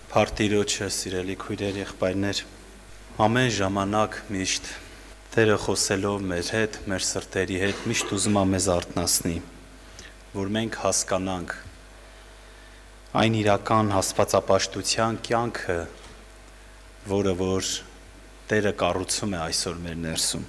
Փարտիրոջը սիրելի քույրեր եղբայրներ, ամեն ժամանակ միշտ Տերը խոսելով մեր հետ, մեր սրտերի հետ միշտ ուզում է մեզ արթնացնի, որ մենք հասկանանք այն իրական աստվածապաշտության կյանքը, որը որ Տերը կառուցում է այսօր մեր ներսում։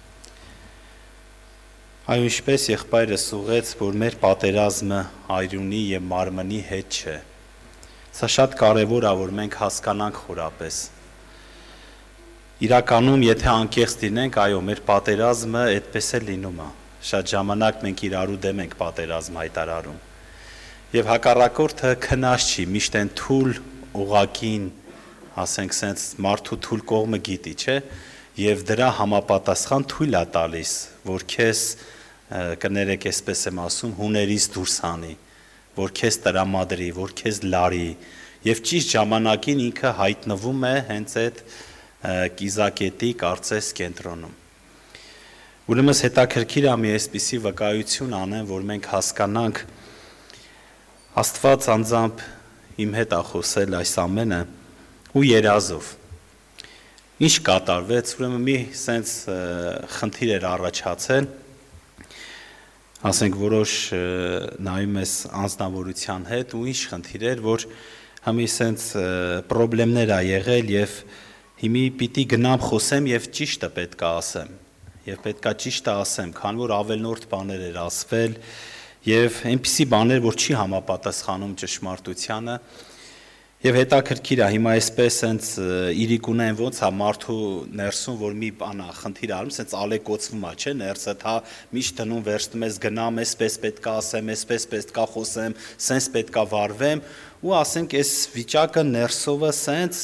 Այո, ինչպես եղբայրս ուղեց, որ մեր պատերազմը այրունի եւ մարմնի հետ չէ։ Սա շատ կարևոր է, որ մենք հասկանանք խորապես։ Իրականում, եթե անկեղծ լինենք, այո, մեր պատերազմը այդպես է լինում է։ Շատ ժամանակ մենք իրարու դեմ ենք պատերազմ հայտարարում։ Եվ հակառակորդը քնած չի, միշտ են թույլ ուղակին, ասենք սենց մարդու թույլ կողմը գիտի, չէ՞, եւ դրա համապատասխան թույլ է տալիս, որ քեզ կներեք, այսպես եմ ասում, հուներից դուրս հանի, որ քեզ տրամադրի, որ քեզ լարի, եւ ճիշտ ժամանակին ինքը հայտնվում է հենց այդ կիզակետի կարծես կենտրոնում։ Ուրեմն հետաքրքիր է մի այսպիսի վկայություն անեն, որ մենք հասկանանք Աստված անձամբ իմ հետ է խոսել այս ամենը ու երազով։ Ինչ կատարվեց, ուրեմն մի սենց խնդիր էր առաջացել, ասենք որոշ նայում ես անձնավորության հետ ու ինչ խնդիր էր, որ համի սենց պրոբլեմներ ա եղել եւ հիմի պիտի գնամ խոսեմ եւ ճիշտը պետք է ասեմ եւ պետք է ճիշտը ասեմ, քան որ ավելնորդ բաներ էր ասվել եւ այնպիսի բաներ, որ չի համապատասխանում ճշմարտությանը եւ հետաքրքիր է հիմա այսպես սենց իրիկունեն ոնց է մարդու ներսում, որ մի բան է խնդիր արում, սենց ալեկոծվում է, չէ՞, ներսը թա միշտ դնում վերցնում ես գնամ, այսպես պետք է ասեմ, այսպես պետք է խոսեմ, սենց պետք է վարվեմ ու ասենք այս վիճակը ներսովը սենց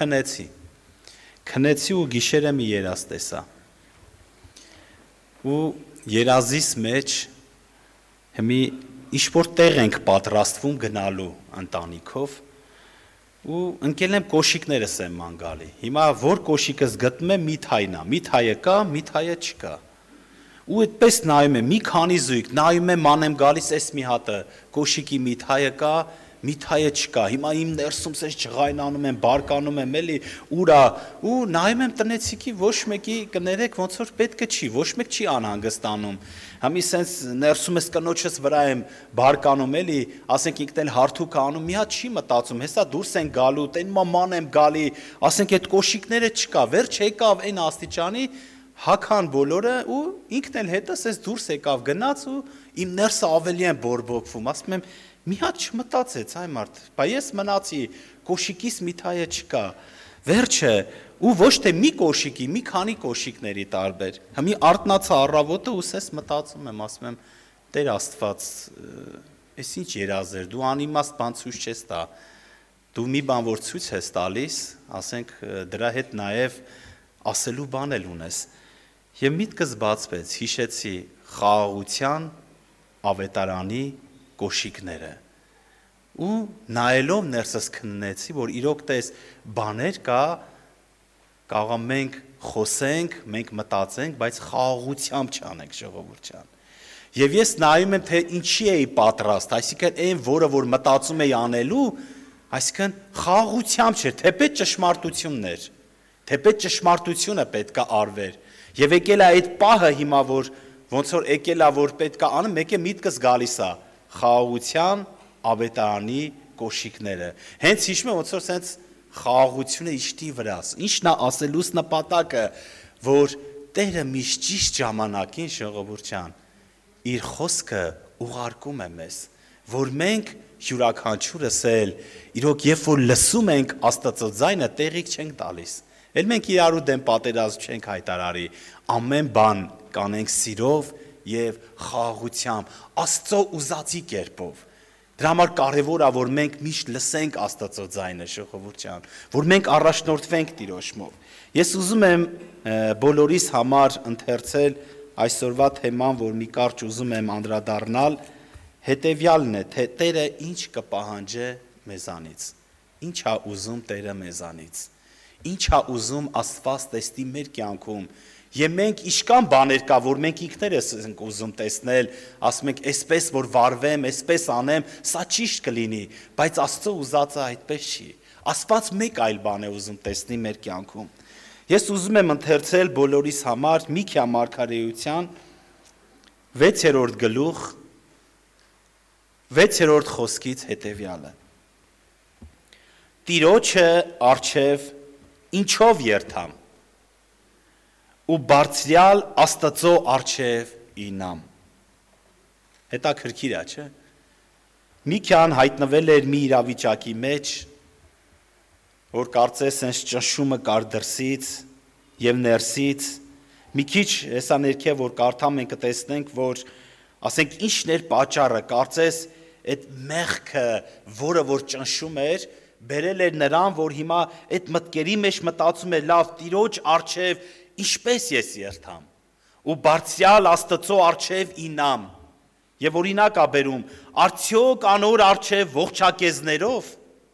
քնեցի ու գիշերը մի երազ տեսա։ Ու երազիս մեջ հիմի ինչ-որ տեղ ենք պատրաստվում գնալու ընտանիքով ու ընկել եմ կոշիկներս եմ ման գալի։ Հիմա որ կոշիկս գտնում եմ միթայն է, միթայը կա, միթայը չկա։ Ու այդպես նայում եմ, մի քանի զույգ, նայում եմ, ման եմ գալիս, էս մի հատը կոշիկի միթայը կա, միթայը չկա։ Հիմա իմ ներսում սենց ջղայնանում եմ, բարկանում եմ, էլի ուրա ու նայում եմ տնեցիկի ոչ մեկի կներեք ոնց որ պետքը չի, ոչ մեկ չի անհանգստանում։ Համի սենց ներսում ես կնոջս վրա եմ բարկանում, էլի, ասենք ինքն էլ հարթուկ անում, մի հատ չի մտածում, հեսա դուրս են գալու, տեն ման եմ գալի, ասենք այդ կոշիկները չկա, վերջ եկավ այն աստիճանի հական բոլորը ու ինքն էլ հետս ես դուրս եկավ գնաց ու իմ ներսը ավելի են բորբոքվում, ասում եմ մի հատ չմտածեց այ մարդ, բա ես մնացի, կոշիկիս միթայը չկա, վերջը ու ոչ թե մի կոշիկի, մի քանի կոշիկների տարբեր, հիմի արտնացա առավոտը ու սես մտածում եմ, ասում եմ Տեր Աստված, ես ինչ երազ էր, դու անիմաստ բան ցույց չես տա, դու մի բան որ ցույց ես տալիս, ասենք դրա հետ նաև ասելու բան էլ ունես, եւ միտքս բացվեց, հիշեցի խաղաղության ավետարանի կոշիկները ու նայելով ներսս քննեցի, որ իրոք տես բաներ կա, կարող մենք խոսենք, մենք մտածենք, բայց խաղաղությամբ չանենք ժողովուրդ ջան։ Եվ ես նայում եմ, թե ինչի էի պատրաստ, այսինքն այն, որը որ մտածում էի անելու, այսինքն խաղաղությամբ չէր, թեպետ ճշմարտությունն էր, թեպետ ճշմարտությունը պետք է արվեր։ Եվ եկել է այդ պահը հիմա, որ ոնց որ եկել է, որ պետք է անեմ, մեկ է միտքս գալիս է խաղաղության ավետարանի կոշիկները։ Հենց հիշում եմ ոնց որ սենց խաղաղությունը իշտի վրաս։ Ինչն է ասելուս նպատակը, որ Տերը միշտ ճիշտ ժամանակին ժողովուրդ ջան իր խոսքը ուղարկում է մեզ, որ մենք յուրաքանչյուրս էլ իրոք երբ որ լսում ենք Աստծո ձայնը տեղիք չենք տալիս։ Էլ մենք իրարու դեմ պատերազմ չենք հայտարարի, ամեն բան կանենք սիրով եւ խաղաղությամբ, Աստծո ուզածի կերպով։ Դրա համար կարևոր է, որ մենք միշտ լսենք Աստծո ձայնը, ժողովուրդ ջան, որ մենք առաջնորդվենք Տիրոջմով։ Ես ուզում եմ բոլորիս համար ընթերցել այսօրվա թեման, որ մի կարճ ուզում եմ անդրադառնալ, հետեւյալն է, թե Տերը ինչ կպահանջե մեզանից։ Ինչ է ուզում Տերը մեզանից։ Ինչ է ուզում Աստված տեսնի մեր կյանքում։ Եվ մենք իշքան բաներ կա, որ մենք ինքներս ենք ուզում տեսնել, ասում ենք, այսպես որ վարվեմ, այսպես անեմ, սա ճիշտ կլինի, բայց Աստծո ուզածը այդպես չի։ Աստված մեկ այլ բան է ուզում տեսնի մեր կյանքում։ Ես ուզում եմ ընթերցել բոլորիս համար Միքիա մարգարեության 6-րդ գլուխ 6-րդ խոսքից հետևյալը։ Տիրոջը առջև ինչով երթամ ու բարձրյալ Աստծո առջև ինամ։ Հետաքրքիր է, չէ՞։ Միքիան հայտնվել էր մի իրավիճակի մեջ, որ կարծես այս ճնշումը կար դրսից եւ ներսից, մի քիչ հեսա ներքև որ կարդամ մենք կտեսնենք, որ ասենք ինչն էր պատճառը, կարծես այդ մեղքը, որը որ ճնշում էր, բերել էր նրան, որ հիմա այդ մտքերի մեջ մտածում էր, լավ, Տիրոջ առջև ինչպես ես երթամ, ու բարձրյալ Աստծո առջև ինամ, եւ օրինակ ա բերում, արդյոք անոր առջև ողջակեզներով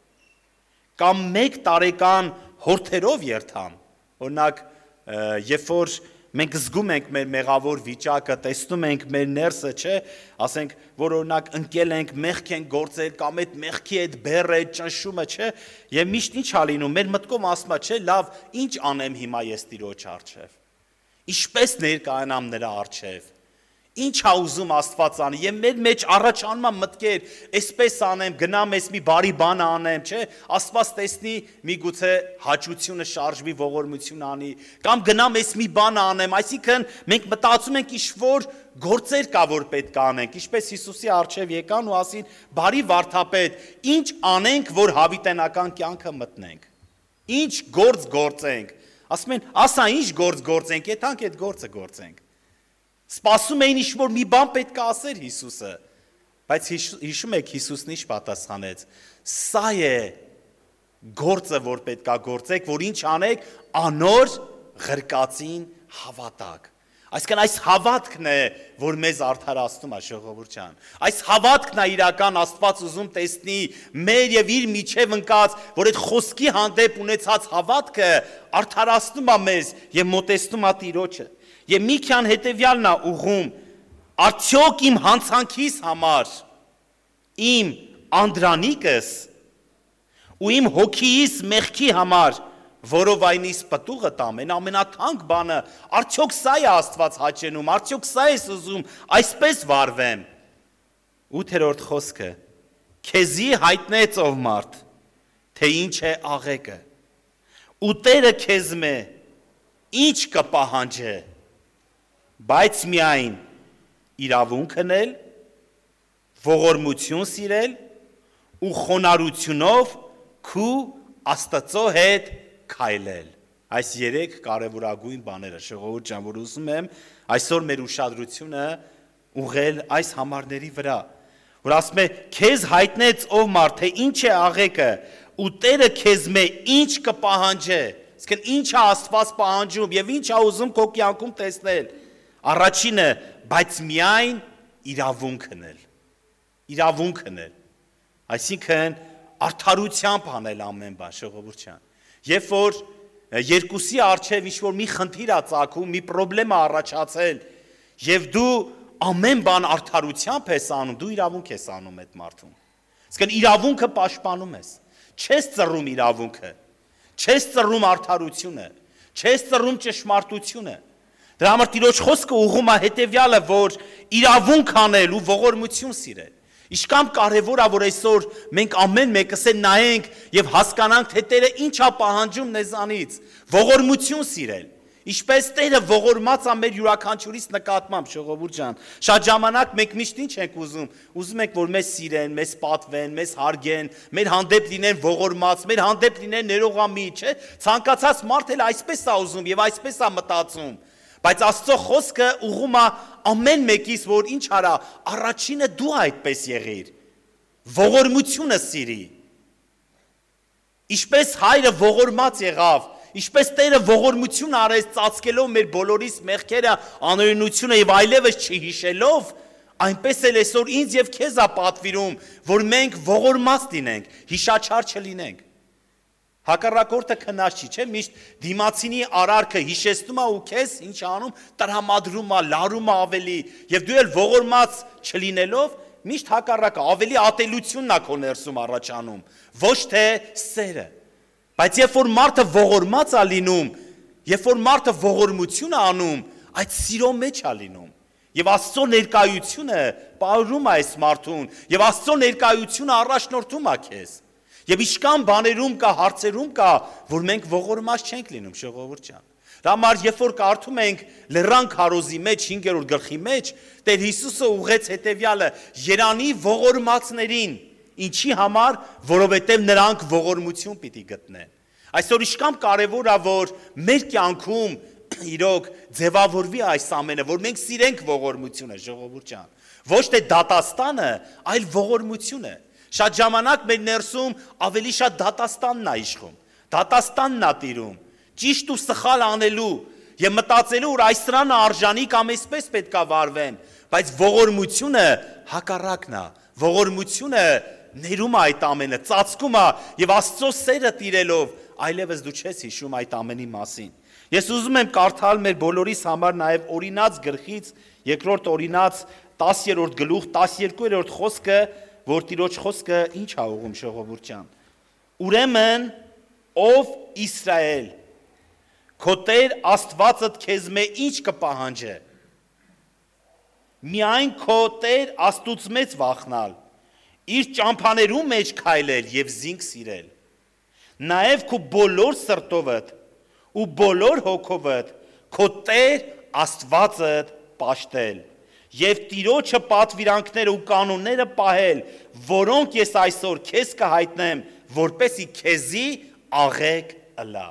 կամ 1 տարեկան հորթերով երթամ, օրինակ, երբ որ մենք զգում ենք մեր մեղավոր վիճակը, տեսնում ենք մեր ներսը, չէ, ասենք, որ օրինակ ընկել ենք, մեղք ենք գործել, կամ այդ մեղքի այդ բեռը, այդ ճնշումը, չէ, եւ միշտ ինչ ա լինում, մեր մտքում ասում է, չէ, լավ, ինչ անեմ հիմա ես Տիրոջ առջև, ինչպես ներկայանամ նրա առջև, ինչ ա ուզում Աստված անի, եւ մեր մեջ առաջանում է մտքեր, այսպես անեմ, գնամ ես մի բարի բան անեմ, չէ, Աստված տեսնի, միգուցե հաճությունը շարժվի, ողորմություն անի, կամ գնամ ես մի բան անեմ, այսինքն մենք մտածում ենք ինչ-որ գործեր կա, որ պետք է անենք, ինչպես Հիսուսի առջև եկան ու ասին, բարի վարդապետ, ինչ անենք, որ հավիտենական կյանքը մտնենք, ինչ գործ գործենք, ասում են, ասա ինչ գործ գործենք, եթանք այդ գործը գործենք։ Սպասում էին ինչ-որ մի բան պետք է ասեր Հիսուսը, բայց հիշում եք Հիսուսն ինչ պատասխանեց, սա է գործը, որ պետք է գործեք, որ ինչ անեք, անոր ղրկածին հավատակ։ Այսինքն այս հավատքն է, որ մեզ արդարացնում է ժողովուրդ ջան։ Այս հավատքն է իրական Աստված ուզում տեսնի մեր եւ իր միջև ընկած, որ այդ խոսքի հանդեպ ունեցած հավատքը արդարացնում է մեզ եւ մոտեցնում է Տիրոջը։ Եվ Միքիան հետևյալն է ուղում, արդյոք իմ հանցանքիս համար, իմ անդրանիկս ու իմ հոգիս մեղքի համար, որով այնիս պտուղը տամ, են ամենաթանկ բանը, արդյոք սա է Աստված հաճենում, արդյոք սա ես ուզում, այսպես վարվեմ։ 8-րդ խոսքը, քեզի հայտնեց ով մարդ, թե ինչ է աղեկը, ու Տերը քեզ մե, ինչ կպահանջե, բայց միայն իրավունքն էլ, ողորմություն սիրել ու խոնարհությունով քու Աստծո հետ քայլել։ Այս 3 կարևորագույն բաները, ժողովուրդ ջան, որ ուզում եմ այսօր մեր ուշադրությունը ուղղել այս համարների վրա, որ ասում է քեզ հայտնեց ով մարդ, թե ինչ է աղեկը, ու Տերը քեզ մե ինչ կպահանջե, այսինքն ինչ է Աստված պահանջում եւ ինչ է ուզում քո կյանքում տեսնել։ Առաջինը, բայց միայն իրավունքն էլ, այսինքն արդարությամբ անել ամեն բան, ժողովուրդ ջան, երբ որ երկուսի առջև ինչ-որ մի խնդիր է ծագում, մի պրոբլեմ է առաջացել, եւ դու ամեն բան արդարությամբ ես անում, դու իրավունք ես անում այդ մարդուն, այսինքն իրավունքը պաշտպանում ես, չես ծռում իրավունքը, չես ծռում արդարությունը, չես ծռում ճշմարտությունը։ Դրա համար Տիրոջ խոսքը ուղղում է հետևյալը, որ իրավունք անել ու ողորմություն սիրել։ Ինչքան կարևոր է, որ այսօր մենք ամեն մեկս էլ նայենք եւ հասկանանք, թե Տերը ինչ է պահանջում մեզանից, ողորմություն սիրել։ Ինչպես Տերը ողորմած է մեր յուրաքանչյուրիս նկատմամբ, ժողովուրդ ջան։ Շատ ժամանակ մենք միշտ ինչ ենք ուզում ենք, որ մեզ սիրեն, մեզ պատվեն, մեզ հարգեն, մեր հանդեպ լինեն ողորմած, մեր հանդեպ լինեն ներողամիտ, չէ՞։ Ցանկացած մարդ էլ այսպես է ուզում եւ այսպես է մտածում։ Բայց Աստծո խոսքը ուղղում է ամեն մեկից, որ ինչ արա, առաջինը դու այդպես եղիր, ողորմությունը սիրի, ինչպես հայրը ողորմած եղավ, ինչպես Տերը ողորմություն արեց ծածկելով մեր բոլորիս մեղքերը, անօրենությունը եւ այլևս չհիշելով, այնպես էլ այսօր ինձ եւ քեզ է պատվիրում, որ մենք ողորմած լինենք, հիշաչար չլինենք։ Հակառակորդը քնած չի, չէ՞, միշտ դիմացինի արարքը հիշեցնում է ու քեզ ինչ անում, տրամադրում է, լարում է ավելի, եւ դու էլ ողորմած չլինելով, միշտ հակառակը, ավելի ատելությունն է քո ներսում առաջանում, ոչ թե սերը։ Բայց երբ որ մարդը ողորմած է լինում, երբ որ մարդը ողորմություն է անում, այդ սիրո մեջ է լինում։ Եվ Աստծո ներկայությունը պարուրում է այս մարդուն, եւ Աստծո ներկայությունը առաջնորդում է քեզ։ Եվ իշքան բաներում կա, հարցերում կա, որ մենք ողորմած չենք լինում, ժողովուրդ ջան։ Դա համար երբ որ կարդում ենք Լեռան քարոզի մեջ 5-րդ գլխի մեջ, Տեր Հիսուսը ուղղեց հետևյալը. երանի ողորմածներին, ինչի համար, որովհետև նրանք ողորմություն պիտի գտնեն։ Այսօր իշքան կարևոր է, որ մեր կյանքում իրոք ձևավորվի այս ամենը, որ մենք սիրենք ողորմությունը, ժողովուրդ ջան։ Ոչ թե դատաստանը, այլ ողորմությունը։ Շատ ժամանակ մեր ներսում ավելի շատ դատաստանն է իշխում։ Դատաստանն է տիրում։ Ճիշտ ու սխալ անելու եւ մտածելու, որ այս սրանը արժանի կամ այսպես պետքա վարվեն, բայց ողորմությունը հակառակն է։ Ողորմությունը ներում է այդ ամենը, ծածկում է եւ Աստծո սերը տիրելով այլևս դու չես հիշում այդ ամենի մասին։ Ես ուզում եմ կարդալ մեր բոլորիս համար նաեւ Օրինաց գլխից, երկրորդ Օրինաց 10-րդ գլուխ 12-րդ խոսքը, որ Տիրոջ խոսքը ինչ է ուղում, ժողովուրդ ջան։ Ուրեմն ով Իսրայել, քո Տեր Աստվածդ քեզ մե ինչ կպահանջե։ Միայն քո Տեր Աստուծո մեծ վախնալ, իր ճամփաներում մեջ քայլել եւ զինք սիրել։ Նաեւ քո բոլոր սրտովդ ու բոլոր հոգովդ քո Տեր Աստվածդ պաշտել եւ Տիրոջը պատվիրանքները ու կանոնները պահել, որոնք ես այսօր քեզ կհայտնեմ, որպեսի քեզի աղեք ըլա։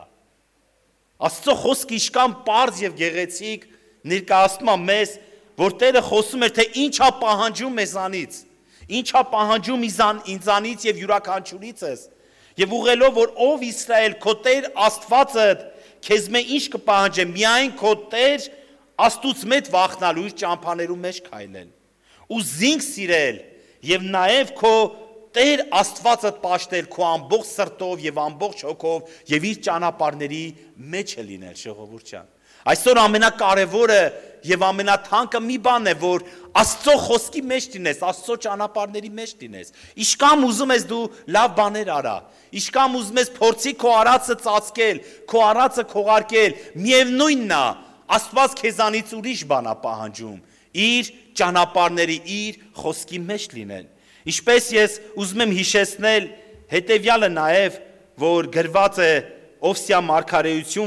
Աստծո խոսքը իշքան պարզ եւ գեղեցիկ ներկայացնում է մեզ, որ Տերը խոսում էր, թե ինչ է պահանջում մեզանից, ինչ է պահանջում ինձանից եւ յուրաքանչյուրիցս։ Եվ ուղղելով, որ ով Իսրայել, քո Տեր Աստվածդ քեզ մե ինչ կպահանջե, միայն քո Տեր Աստուծո մեծ վախնալու իր ճամփաներում մեջ քայլել ու զինք սիրել եւ նաեւ քո Տեր Աստվածդ պաշտել քո ամբողջ սրտով եւ ամբողջ հոգով եւ իր ճանապարհների մեջ լինել, ժողովուրդ ջան։ Այսօր ամենակարևորը եւ ամենաթանկը մի բան է, որ Աստծո խոսքի մեջ լինես, Աստծո ճանապարհների մեջ լինես։ Իշքան ուզում ես դու լավ բաներ արա, իշքան ուզում ես փորձի քո արածը ծածկել, քո արածը քողարկել, միևնույնն է, Աստված քեզանից ուրիշ բան է պահանջում, իր ճանապարհների, իր խոսքի մեջ լինել։ Ինչպես ես ուզում եմ հիշեցնել հետևյալը նաև, որ գրված է Օվսիա մարգարեություն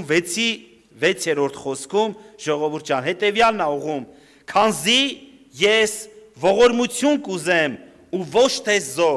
6-րդ խոսքում, ժողովուրդ ջան, հետևյալն է ուղում. քանզի ես ողորմություն կուզեմ ու ոչ թե զո,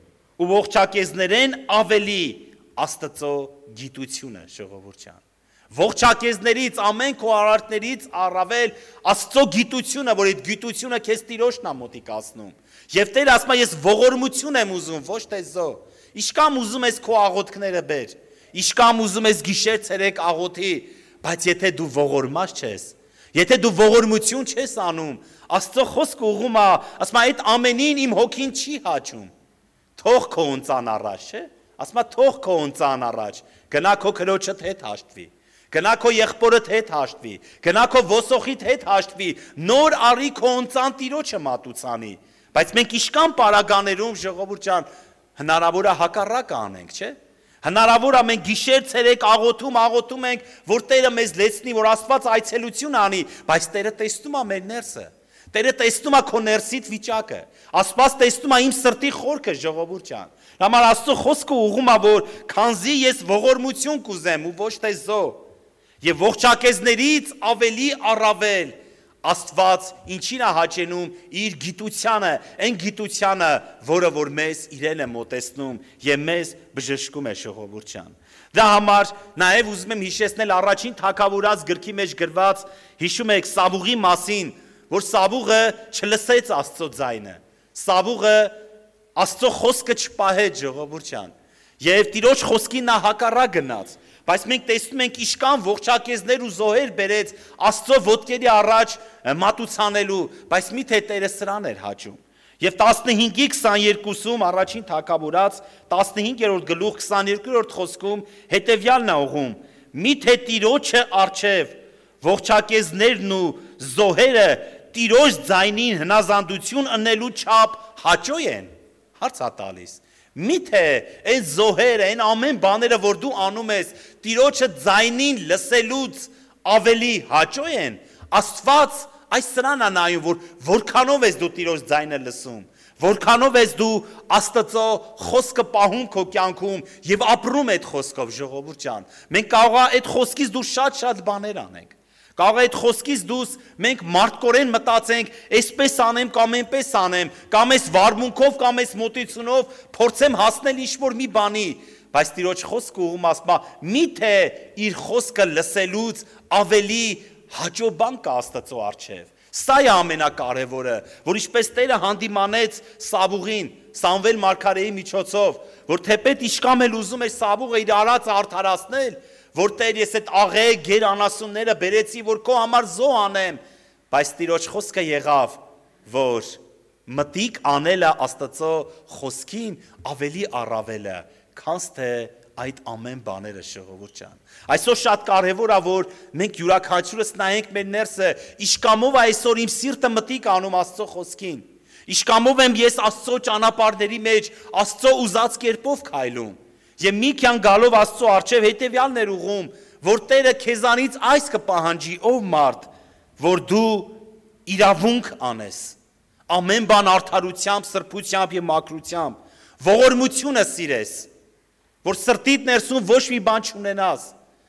ու ողջակեզներեն ավելի Աստծո գիտությունը, ժողովուրդ ջան։ Ողջակեզներից, ամեն քո արարքներից առավել Աստծո գիտությունը, որ այդ գիտությունը քեզ Տիրոջն է մոտիկացնում։ Եվ Տերը ասում է, ես ողորմություն եմ ուզում, ոչ թե զո։ Իշքան ուզում ես քո աղոթքները բեր, իշքան ուզում ես գիշեր ցերեկ աղոթի, բայց եթե դու ողորմած չես, եթե դու ողորմություն չես անում, Աստծո խոսքը ուղում է, ասում է, այդ ամենին իմ հոգին չի հաճում։ Թող քո ընծան առաջ, չէ՞։ Ասում է, թող քո ընծան առաջ, գնա քո քրոջդ հետ հաշտվի։ Գնա քո եղբորդ հետ հաշտվի, գնա քո ոսոխիդ հետ հաշտվի, նոր արի քո ընծան Տիրոջը մատուցանի։ Բայց մենք իշքան պարագաներում, ժողովուրդ ջան, հնարավոր է հակառակը անենք, չէ՞։ Հնարավոր է մենք գիշեր ցերեկ աղոթում ենք, որ Տերը մեզ լեցնի, որ Աստված այցելություն անի, բայց Տերը տեսնում է մեր ներսը։ Տերը տեսնում է քո ներսիդ վիճակը։ Աստված տեսնում է իմ սրտի խորքը, ժողովուրդ ջան։ Համար Աստծո խոսքը ուղում է, որ քանզի ես ողորմություն կուզեմ ու ոչ թե զո, եւ ողջակեզներից ավելի առավել Աստված ինչին է հաճենում իր գիտությանը, այն գիտությանը, որը որ մեզ իրեն է մոտեցնում եւ մեզ բժշկում է, ժողովուրդ ջան։ Դրա համար նաեւ ուզում եմ հիշեցնել առաջին թագավորած գրքի մեջ գրված, հիշում եք Սավուղի մասին, որ Սավուղը չլսեց Աստծո ձայնը։ Սավուղը Աստծո խոսքը չպահեց, ժողովուրդ ջան։ Եվ Տիրոջ խոսքին նա հակառակ գնաց։ Բայց մենք տեսնում ենք իշքան ողջակեզներ ու զոհեր բերեց Աստծո ոտքերի առաջ մատուցանելու, բայց միթե Տերը սրան էր հաճում։ Եվ 15:22-ում առաջին թագավորած 15-րդ գլուխ 22-րդ խոսքում հետևյալն է ուղում. միթե Տիրոջը արչև ողջակեզներն ու զոհերը տիրոջ ձայնին հնազանդություն ընելու չափ հաճո են։ Հարց ա տալիս։ Միթե այն զոհերը, այն ամեն բաները, որ դու անում ես, տիրոջը ձայնին լսելուց ավելի հաճո են։ Աստված այս սրան է նայում, որ որքանով ես դու տիրոջ ձայնը լսում, որքանով ես դու Աստծո խոսքը պահում քո կյանքում եւ ապրում այդ խոսքով, ժողովուրդ ջան։ Մենք կարող է այդ խոսքից դու շատ բաներ անենք։ Կարող է այդ խոսքից դուս մենք մարդկորեն մտածենք, այսպես անեմ կամ այնպես անեմ, կամ այս վարմունքով կամ այս մոտեցումով փորձեմ հասնել ինչ-որ մի բանի, բայց Տիրոջ խոսքը ուղում ասում է, միթե իր խոսքը լսելուց ավելի հաճո բան կա Աստծո առջև։ Սա է ամենակարևորը, որ ինչպես Տերը հանդիմանեց Սավուղին, Սամվել մարգարեի միջոցով, որ թեպետ իշկամ էլ ուզում էր Սավուղը իր արածը արդարացնել, որ Տեր ես այդ աղեղ գերանասունները բերեցի, որ քո համար զոհ անեմ, բայց Տիրոջ խոսքը եղավ, որ մտիկ անելը Աստծո խոսքին ավելի առավել է, քան թե այդ ամեն բաները, ժողովուրդ ջան։ Այսօր շատ կարևոր է, որ մենք յուրաքանչյուրս նայենք մեր ներսը, իշկամով այսօր իմ սիրտը մտիկ անում Աստծո խոսքին։ Իշկամով եմ ես Աստծո ճանապարհների մեջ, Աստծո ուզած կերպով քայլում։ Եվ մի քան գալով Աստծո առջև հետևյալն էր ուղում, որ Տերը քեզանից այս կպահանջի, ով մարդ, որ դու իրավունք անես, ամեն բան արդարությամբ, սրբությամբ եւ մաքրությամբ, ողորմությունը սիրես, որ սրտիդ ներսում ոչ մի բան չունենաս,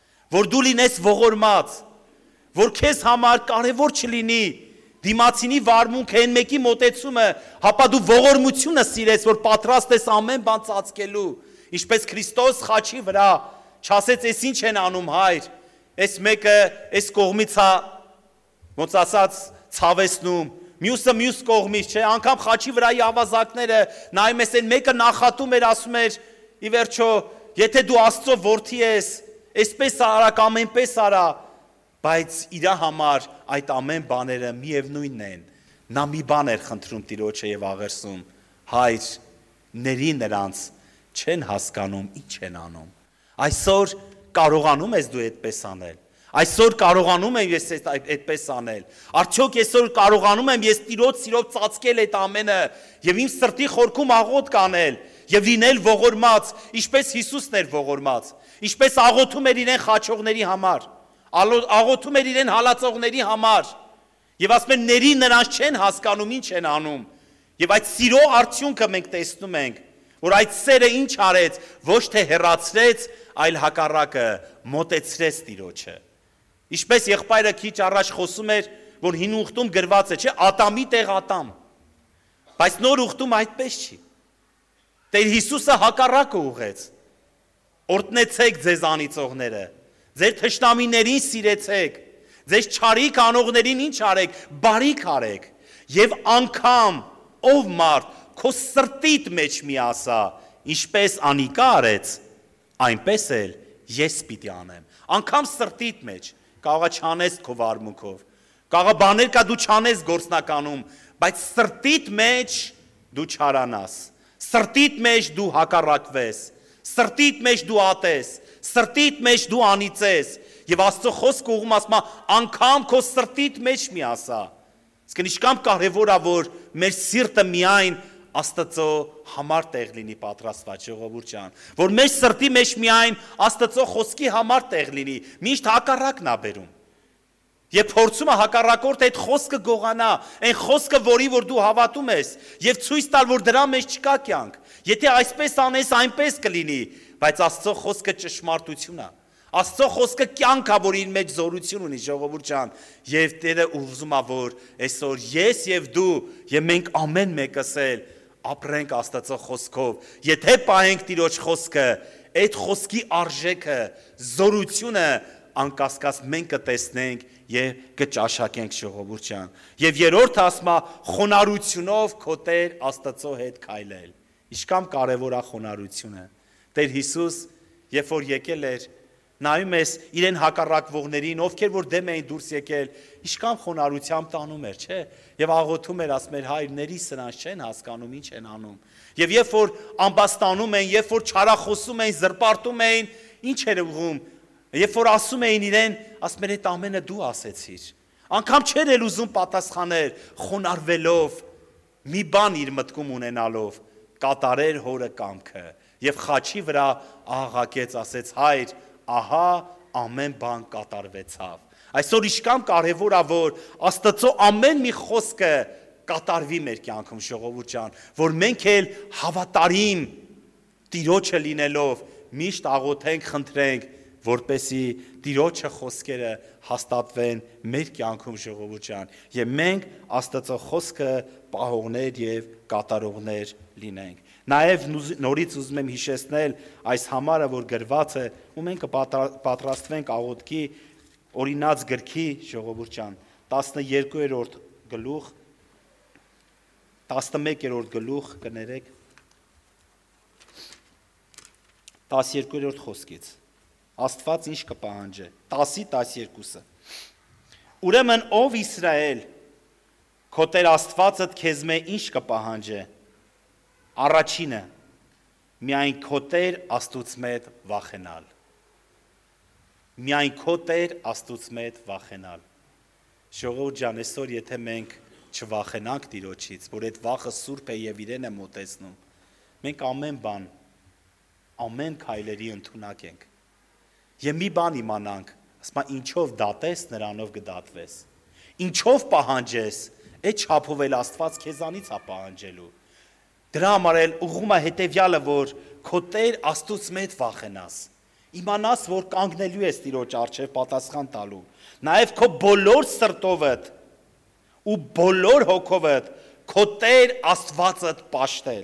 որ դու լինես ողորմած, որ քեզ համար կարևոր չլինի դիմացինի վարմունքը, այն մեկի մոտեցումը, հապա դու ողորմությունը սիրես, որ պատրաստ ես ամեն բան ծածկելու, ինչպես Քրիստոս խաչի վրա չասեց, այս ինչ են անում հայր, այս մեկը այս կողմից է, ոնց ասած, ցավեցնում, մյուսը մյուս կողմից, չէ, անգամ խաչի վրայի ավազակները նայում ես, այն մեկը նախատում էր, ասում էր, ի վերջո, եթե դու Աստծո որդի ես, այսպես արա կամ այնպես արա, բայց իր համար այդ ամեն բաները միևնույնն են, նա մի բան էր խնդրում Տիրոջը եւ աղերսում, հայր, ների նրանց չեն հասկանում, ինչ են անում։ Այսօր կարողանում ես դու այդպես անել։ Այսօր կարողանում եմ ես այդպես անել։ Արդյոք այսօր կարողանում եմ ես Տիրոջ սիրով ծածկել այդ ամենը եւ իմ սրտի խորքում աղոթք անել եւ լինել ողորմած, ինչպես Հիսուսն էր ողորմած, ինչպես աղոթում էր իրեն խաչողների համար, աղոթում էր իրեն հալածողների համար եւ ասում են ների նրանց չեն հասկանում, ինչ են անում։ Եվ այդ սիրո արդյունքը մենք տեսնում ենք, որ այդ սերը ինչ արեց, ոչ թե հեռացրեց, այլ հակառակը մոտեցրեց Տիրոջը։ Ինչպես եղբայրը քիչ առաջ խոսում էր, որ հին ուխտում գրված է, չէ, Ատամի տեղ Ատամ։ Բայց նոր ուխտում այդպես չի։ Տեր Հիսուսը հակառակը ուղեց։ Օրհնեցեք ձեզ անիծողները, ձեր թշնամիներին սիրեցեք, ձեզ չարիք անողներին ինչ արեք, բարիք արեք, եւ անգամ ով մարդ քո սրտիդ մեջ մի ասա, ինչպես Անիկա արեց, այնպես էլ ես պիտի անեմ։ Անգամ սրտիդ մեջ կարող է չանես քո վարմունքով, կարող է բաներ կա դու չանես գործնականում, բայց սրտիդ մեջ դու չարանաս, սրտիդ մեջ դու հակառակվես, սրտիդ մեջ դու ատես, սրտիդ մեջ դու անիծես, եւ Աստծո խոսքը ուղում ասում է, անգամ քո սրտիդ մեջ մի ասա։ Իսկ ինչքան կարևոր է, որ մեր սիրտը միայն Աստծո համար տեղ լինի պատրաստված, ժողովուրդ ջան, որ մեր սրտի մեջ միայն Աստծո խոսքի համար տեղ լինի, միշտ հակառակն է բերում։ Եվ փորձում է հակառակորդ այդ խոսքը գողանա, այն խոսքը, որի որ դու հավատում ես, եւ ցույց տալ, որ դրա մեջ չկա կյանք։ Եթե այսպես անես, այնպես կլինի, բայց Աստծո խոսքը ճշմարտություն է։ Աստծո խոսքը կյանք է, որ իր մեջ զորություն ունի, ժողովուրդ ջան, եւ Տերը ուզում է, որ այսօր ես եւ դու եւ մենք ամեն մեկս էլ ապրենք Աստծո խոսքով։ Եթե պահենք Տիրոջ խոսքը, այդ խոսքի արժեքը, զորությունը անկասկած մենք կտեսնենք եւ կճաշակենք, ժողովուրդ ջան։ Եվ երրորդը ասում է խոնարհությունով քո Տեր Աստծո հետ քայլել։ Ինչքան կարևոր է խոնարհությունը։ Տեր Հիսուս, երբ որ եկել էր, նայում ես իրեն հակառակվողներին, ովքեր որ դեմ էին դուրս եկել, ինչքան խոնարհությամբ տանում էր, չէ՞։ Եվ աղոթում էր, ասում էր, հայրների սրանց չեն հասկանում, ինչ են անում։ Եվ երբ որ ամբաստանում էին, երբ որ չարախոսում էին, զրպարտում էին, ինչ էր ուղում։ Երբ որ ասում էին իրեն, ասում էր, այդ ամենը դու ասեցիր։ Անկամ չէր էլ ուզում պատասխաներ, խոնարհվելով, մի բան իր մտքում ունենալով, կատարեր հորը կամքը եւ խաչի վրա աղաղակեց, ասեց. հայր, ահա ամեն բան կատարվեցավ։ Այսօր իշքան կարևոր է, որ Աստծո ամեն մի խոսքը կատարվի մեր կյանքում, ժողովուրդ ջան, որ մենք էլ հավատարիմ Տիրոջը լինելով միշտ աղոթենք, խնդրենք, որպեսի Տիրոջը խոսքերը հաստատվեն մեր կյանքում, ժողովուրդ ջան, եւ մենք Աստծո խոսքը պահողներ եւ կատարողներ լինենք։ Նաեւ նորից ուզում եմ հիշեցնել այս համարը, որ գրված է, ու մենք կպատրաստվենք աղոթքի օրինաց գրքի, ժողովուրդ ջան, 12-րդ գլուխ, 11-րդ գլուխ կներեք, 12-րդ խոսքից, Աստված ինչ կպահանջե, 10-12-ը, ուրեմն ով Իսրայել, քո Տեր Աստվածդ քեզ մե ինչ կպահանջե, առաջինը, միայն քո Տեր Աստուծմեդ վախենալ, միայն քո Տեր Աստուծմեդ վախենալ, ժողովուրդ ջան, այսօր եթե մենք չվախենանք Տիրոջից, որ այդ վախը սուրբ է եւ իրեն է մոտեցնում, մենք ամեն բան, ամեն քայլերի ընդունակ ենք, եւ մի բան իմանանք, ասма ինչով դատես, նրանով կդատվես, ինչով պահանջես, այդ չափով էլ Աստված քեզանից է պահանջելու, դրա համար էլ ուղղում է հետեւյալը, որ քո Տեր Աստուծմեդ վախենաս, իմանաս, որ կանգնելու ես Տիրոջ առջև պատասխան տալու, նաեւ քո բոլոր սրտովդ ու բոլոր հոգովդ քո Տեր Աստվածդ պաշտել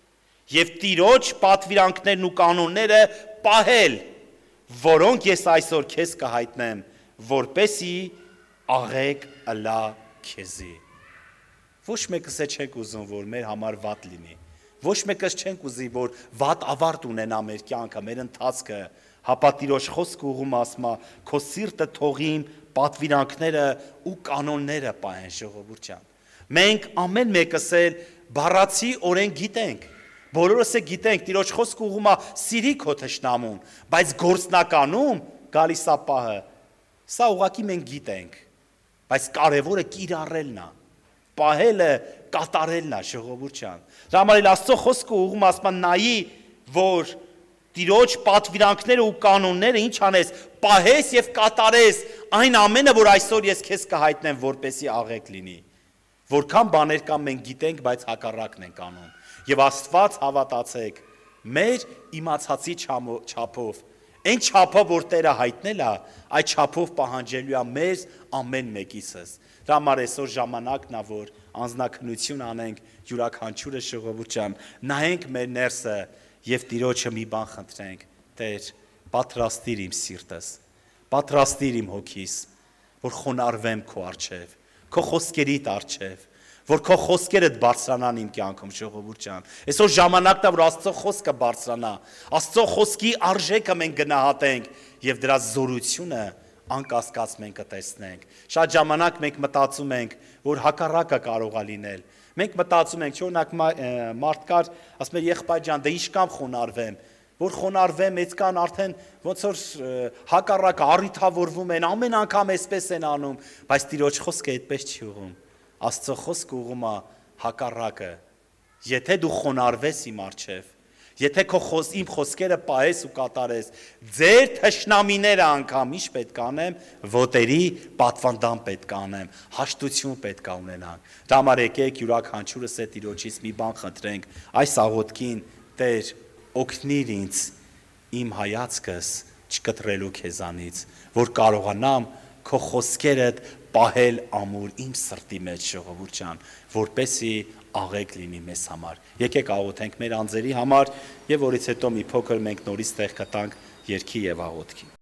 եւ Տիրոջ պատվիրանքներն ու կանոնները պահել, որոնք ես այսօր քեզ կհայտնեմ, որպեսի աղեք ըլա քեզի։ Ոչ մեկս է չենք ուզում, որ մեր համար վատ լինի, ոչ մեկս չենք ուզի, որ վատ ավարտ ունենա մեր կյանքը, մեր ընթացքը, հապա Տիրոջ խոսքը ուղում ասма, քո սիրտը թողին պատվիրանքները ու կանոնները պահեն, ժողովուրդ ջան։ Մենք ամեն մեկս էլ բառացի օրենք գիտենք, բոլորս է գիտենք, Տիրոջ խոսքը ուղում է սիրի քո թշնամուն, բայց գործնականում գալիս է պահը, սա ուղղակի մենք գիտենք, բայց կարևորը կիրառելն է, պահելը, կատարելն է, ժողովուրդ ջան։ Դրա համար էլ Աստծո խոսքը ուղում ասում նայի, որ Տիրոջ պատվիրանքները ու կանոնները ինչ անես, պահես եւ կատարես այն ամենը, որ այսօր ես քեզ կհայտնեմ, որպեսի աղեք լինի։ Որքան բաներ կան մենք գիտենք, բայց հակառակն ենք անում։ Եվ Աստված հավատացեք, մեր իմացածի չափով, այն չափով, որ Տերը հայտնել է, այդ չափով պահանջելու է մեզ ամեն մեկիցս։ Դրա համար այսօր ժամանակն է, որ անձնաքննություն անենք յուրաքանչյուրը, ժողովուրդ ջան, նայենք մեր ներսը եւ Տիրոջը մի բան խնդրենք. Տեր, պատրաստիր իմ սիրտս, պատրաստիր իմ հոգիս, որ խոնարհվեմ քո առջև, քո խոսքերիդ առջև, որ քո խոսքերդ բարձրանան իմ կյանքում, ժողովուրդ ջան։ Այսօր ժամանակն է, որ Աստծո խոսքը բարձրանա, Աստծո խոսքի արժեքը մենք գնահատենք եւ դրա զորությունը անկասկած մենք կտեսնենք։ Շատ ժամանակ մենք մտածում ենք, որ հակառակը կարող է լինել։ Մենք մտածում ենք, օրինակ մարդ կար, ասում էր եղբայր ջան, դե ինչքան խոնարհվեմ, որ խոնարհվեմ, այդքան արդեն ոնց որ հակառակը առիթավորվում են, ամեն անգամ էսպես են անում, բայց Տիրոջ խոսքը այդպես չի ուղում։ Աստծո խոսքը ուղում է հակառակը։ Եթե դու խոնարհվես իմ առջև, եթե իմ խոսքերը պահես ու կատարես, ձեր թշնամիները անգամ ինչ պետք է անեմ, ոտերի պատվանդան պետք է անեմ, հաշտություն պետք է ունենանք։ Դա համար եկեք յուրաքանչյուրս է Տիրոջից մի բան խնդրենք, այս աղոթքին Տեր օգնիր ինձ իմ հայացքս չկտրելու քեզանից, որ կարողանամ քո խոսքերդ պահել ամուր իմ սրտի մեջ, ժողովուրդ ջան, որպեսի աղեք լինի մեզ համար։ Եկեք աղոթենք մեր անձերի համար եւ որից հետո մի փոքր մենք նորից տեղ կտանք երգի եւ աղոթքի։